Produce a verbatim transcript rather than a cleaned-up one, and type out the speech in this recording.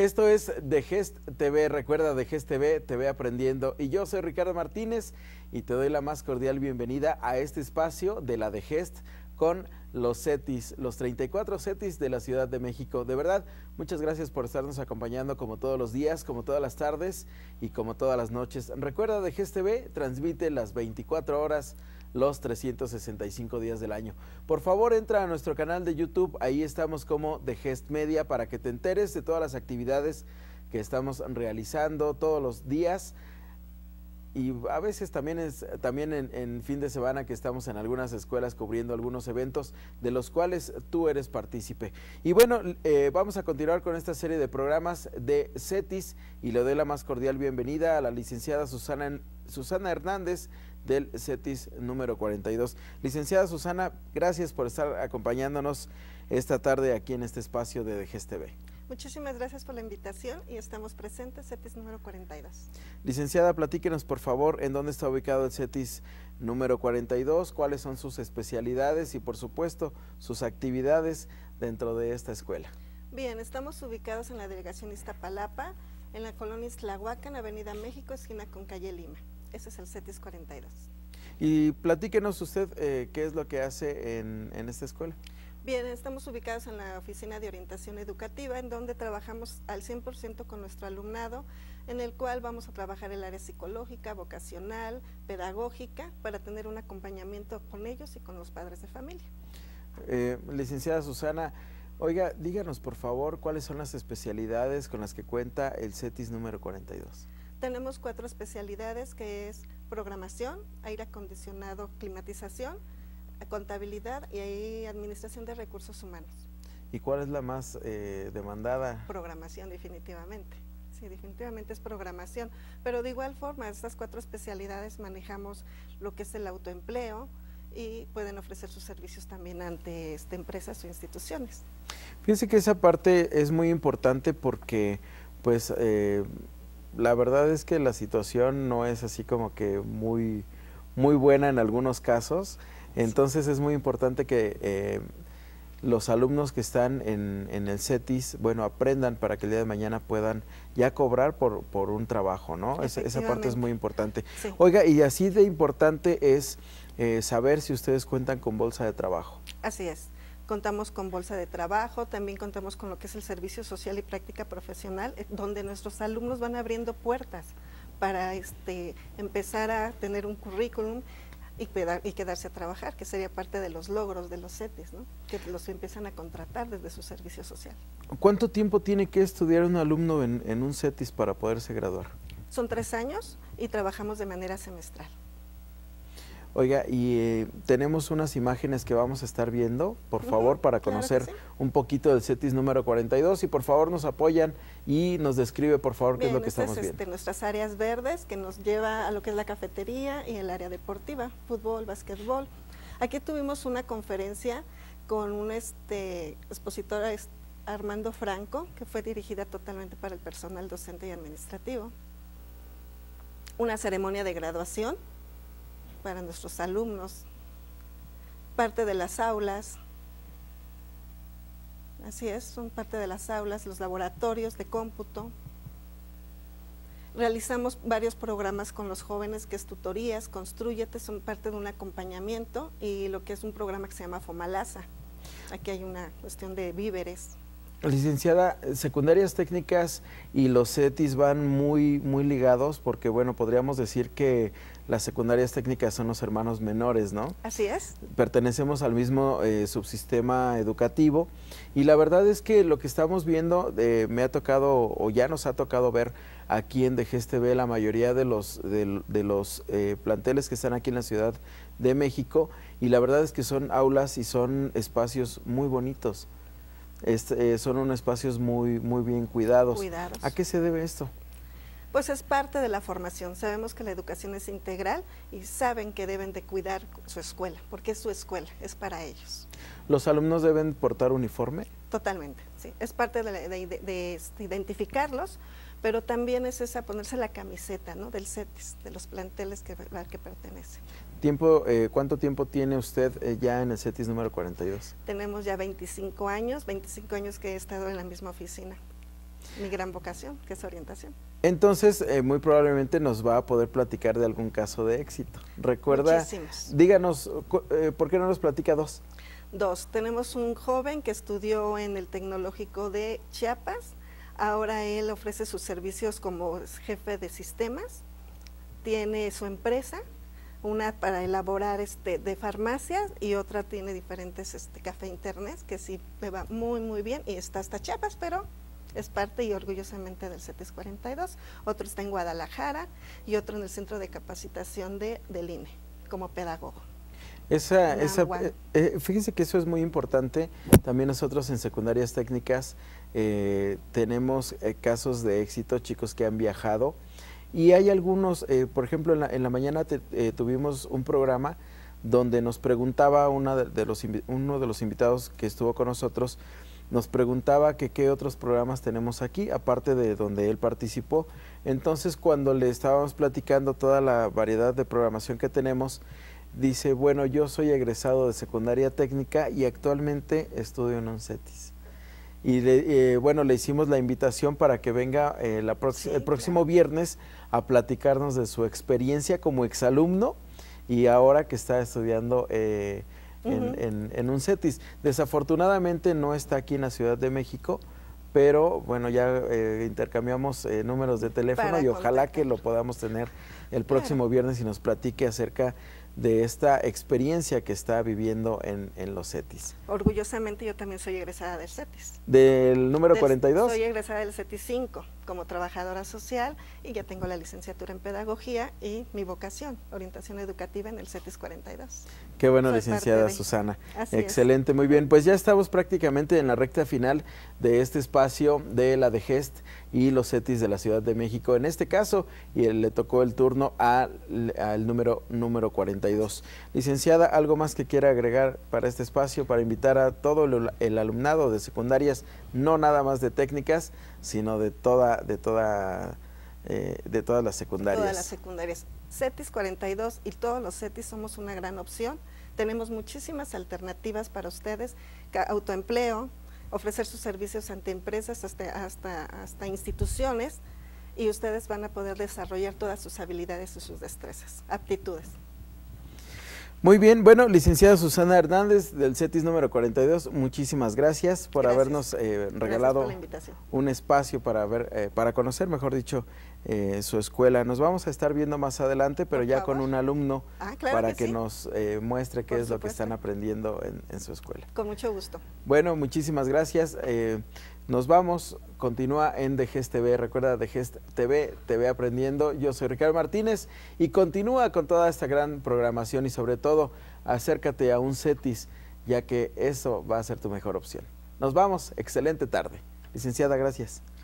Esto es The Gest T V, recuerda The Gest T V, T V Aprendiendo, y yo soy Ricardo Martínez y te doy la más cordial bienvenida a este espacio de la The Gest con los CETIS, los treinta y cuatro CETIS de la Ciudad de México. De verdad, muchas gracias por estarnos acompañando como todos los días, como todas las tardes y como todas las noches. Recuerda, The Gest T V transmite las veinticuatro horas, los trescientos sesenta y cinco días del año. Por favor, entra a nuestro canal de YouTube, ahí estamos como The Gest Media para que te enteres de todas las actividades que estamos realizando todos los días. Y a veces también es también en, en fin de semana que estamos en algunas escuelas cubriendo algunos eventos de los cuales tú eres partícipe. Y bueno, eh, vamos a continuar con esta serie de programas de CETIS y le doy la más cordial bienvenida a la licenciada Susana, Susana Hernández del CETIS número cuarenta y dos. Licenciada Susana, gracias por estar acompañándonos esta tarde aquí en este espacio de The Gest T V. Muchísimas gracias por la invitación y estamos presentes, CETIS número cuarenta y dos. Licenciada, platíquenos por favor en dónde está ubicado el CETIS número cuarenta y dos, cuáles son sus especialidades y por supuesto sus actividades dentro de esta escuela. Bien, estamos ubicados en la delegación Iztapalapa, en la colonia Iztlahuacan, Avenida México, esquina con calle Lima. Ese es el CETIS cuarenta y dos. Y platíquenos usted eh, qué es lo que hace en, en esta escuela. Bien, estamos ubicados en la Oficina de Orientación Educativa, en donde trabajamos al cien por ciento con nuestro alumnado, en el cual vamos a trabajar el área psicológica, vocacional, pedagógica, para tener un acompañamiento con ellos y con los padres de familia. Eh, licenciada Susana, oiga, díganos por favor cuáles son las especialidades con las que cuenta el CETIS número cuarenta y dos. Tenemos cuatro especialidades, que es programación, aire acondicionado, climatización, contabilidad y administración de recursos humanos. ¿Y cuál es la más eh, demandada? Programación, definitivamente. Sí, definitivamente es programación, pero de igual forma estas cuatro especialidades manejamos lo que es el autoempleo y pueden ofrecer sus servicios también ante este, empresas o instituciones. Fíjense que esa parte es muy importante porque pues eh, la verdad es que la situación no es así como que muy, muy buena en algunos casos. Entonces es muy importante que eh, los alumnos que están en, en el CETIS, bueno, aprendan para que el día de mañana puedan ya cobrar por, por un trabajo, ¿no? Esa, esa parte es muy importante. Sí. Oiga, y así de importante es eh, saber si ustedes cuentan con bolsa de trabajo. Así es. Contamos con bolsa de trabajo, también contamos con lo que es el servicio social y práctica profesional, donde nuestros alumnos van abriendo puertas para este, empezar a tener un currículum y, y quedarse a trabajar, que sería parte de los logros de los CETIS, ¿no? Que los empiezan a contratar desde su servicio social. ¿Cuánto tiempo tiene que estudiar un alumno en, en un CETIS para poderse graduar? Son tres años y trabajamos de manera semestral. Oiga, y eh, tenemos unas imágenes que vamos a estar viendo, por uh-huh, favor, para conocer claro sí. un poquito del CETIS número cuarenta y dos, y por favor nos apoyan y nos describe, por favor, Bien, qué es lo que este estamos es, viendo. Este, nuestras áreas verdes, que nos lleva a lo que es la cafetería y el área deportiva, fútbol, básquetbol. Aquí tuvimos una conferencia con un este, expositor, Armando Franco, que fue dirigida totalmente para el personal docente y administrativo. Una ceremonia de graduación para nuestros alumnos, parte de las aulas, así es, son parte de las aulas, los laboratorios de cómputo. Realizamos varios programas con los jóvenes, que es tutorías, Constrúyete, son parte de un acompañamiento, y lo que es un programa que se llama Fomalaza. Aquí hay una cuestión de víveres. Licenciada, secundarias técnicas y los CETIS van muy, muy ligados porque, bueno, podríamos decir que las secundarias técnicas son los hermanos menores, ¿no? Así es. Pertenecemos al mismo eh, subsistema educativo y la verdad es que lo que estamos viendo, eh, me ha tocado o ya nos ha tocado ver aquí en The Gest T V la mayoría de los, de, de los eh, planteles que están aquí en la Ciudad de México, y la verdad es que son aulas y son espacios muy bonitos. Este, eh, son unos espacios muy, muy bien cuidados. Cuidados. ¿A qué se debe esto? Pues es parte de la formación. Sabemos que la educación es integral y saben que deben de cuidar su escuela, porque es su escuela, es para ellos. ¿Los alumnos deben portar uniforme? Totalmente, sí. Es parte de, de, de, de, de identificarlos, pero también es esa ponerse la camiseta, ¿no? Del CETIS, de los planteles que, al que pertenece. Tiempo, eh, ¿Cuánto tiempo tiene usted eh, ya en el CETIS número cuarenta y dos? Tenemos ya veinticinco años, veinticinco años que he estado en la misma oficina. mi gran vocación, que es orientación. Entonces, eh, muy probablemente nos va a poder platicar de algún caso de éxito. Recuerda, Muchísimos. díganos, eh, ¿por qué no nos platica dos? Dos, tenemos un joven que estudió en el Tecnológico de Chiapas, ahora él ofrece sus servicios como jefe de sistemas, tiene su empresa, una para elaborar este de farmacias y otra tiene diferentes este café internet, que sí le va muy muy bien y está hasta Chiapas, pero es parte y orgullosamente del CETIS cuarenta y dos. Otro está en Guadalajara y otro en el Centro de Capacitación de, del I N E, como pedagogo. Esa, esa, eh, eh, fíjense que eso es muy importante. También nosotros en secundarias técnicas eh, tenemos eh, casos de éxito, chicos que han viajado. Y hay algunos, eh, por ejemplo, en la, en la mañana te, eh, tuvimos un programa donde nos preguntaba una de, de los, uno de los invitados que estuvo con nosotros, nos preguntaba que qué otros programas tenemos aquí, aparte de donde él participó. Entonces, cuando le estábamos platicando toda la variedad de programación que tenemos, dice, bueno, yo soy egresado de secundaria técnica y actualmente estudio en un CETIS. Y le, eh, bueno, le hicimos la invitación para que venga eh, la sí, el próximo claro. viernes a platicarnos de su experiencia como exalumno y ahora que está estudiando eh, uh-huh. en, en, en un CETIS. Desafortunadamente no está aquí en la Ciudad de México, pero bueno, ya eh, intercambiamos eh, números de teléfono para y ojalá contactar. que lo podamos tener el próximo claro. viernes y nos platique acerca de esta experiencia que está viviendo en, en los CETIS. Orgullosamente yo también soy egresada del CETIS. ¿Del número del, cuarenta y dos? Soy egresada del CETIS cinco como trabajadora social y ya tengo la licenciatura en pedagogía y mi vocación, orientación educativa en el CETIS cuarenta y dos. Qué bueno, soy licenciada de... Susana. Así Excelente, es. Muy bien. Pues ya estamos prácticamente en la recta final de este espacio de la DGEST y los CETIS de la Ciudad de México. En este caso, y él, le tocó el turno al, al número, número cuarenta y dos. Licenciada, ¿algo más que quiera agregar para este espacio, para invitar a todo el, el alumnado de secundarias, no nada más de técnicas, sino de toda, de toda, eh, de todas las secundarias? Todas las secundarias. CETIS cuarenta y dos y todos los CETIS somos una gran opción. Tenemos muchísimas alternativas para ustedes, autoempleo, ofrecer sus servicios ante empresas hasta, hasta, hasta instituciones, y ustedes van a poder desarrollar todas sus habilidades y sus destrezas, aptitudes. Muy bien, bueno, licenciada Susana Hernández del CETIS número cuarenta y dos, muchísimas gracias por gracias. habernos eh, regalado un espacio para ver, eh, para conocer, mejor dicho, eh, su escuela. Nos vamos a estar viendo más adelante, pero por ya favor. con un alumno ah, claro para que, que sí. nos eh, muestre qué por es supuesto. lo que están aprendiendo en, en su escuela. Con mucho gusto. Bueno, muchísimas gracias. Eh, nos vamos, continúa en DGEST T V, recuerda DGEST T V, T V Aprendiendo. Yo soy Ricardo Martínez y continúa con toda esta gran programación y sobre todo acércate a un CETIS, ya que eso va a ser tu mejor opción. Nos vamos, excelente tarde. Licenciada, gracias.